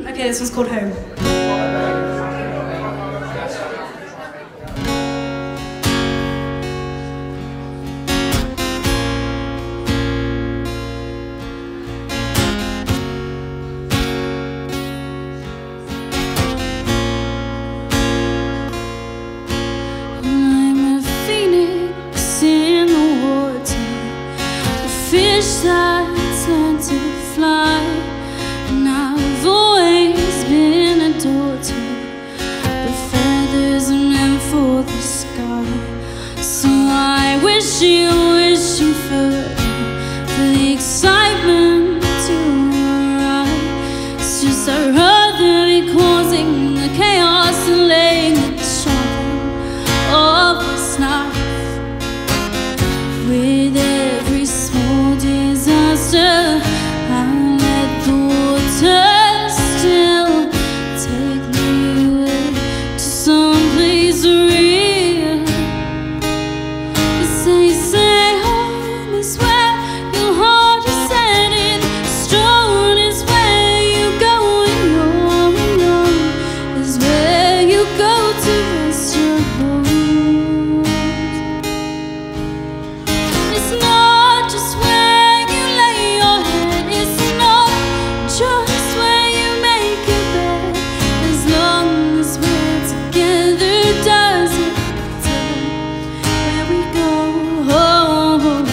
Okay, this one's called Home. Fish that tend to fly, and I've always been a daughter, but feathers are meant for the sky. So I wish you further for the excitement to arrive. It's just I'd rather be causing the chaos and laying the sharp of this knife. With every small disaster, I let the water still take me away to some place real. They say home is where your heart is set in stone, is where you go when you're young, is where you go to rest your bones. It's not just where you lay your head, it's not just where you make your bed. As long as we're together, doesn't matter where we go. Home, home,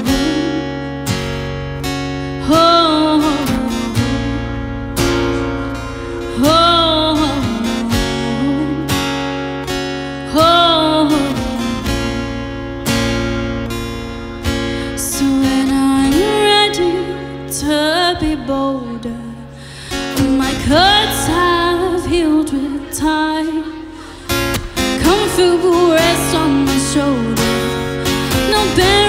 home, home, home. So when I'm ready to be bolder, when my cuts have healed with time, comfortable rest on my shoulder, no better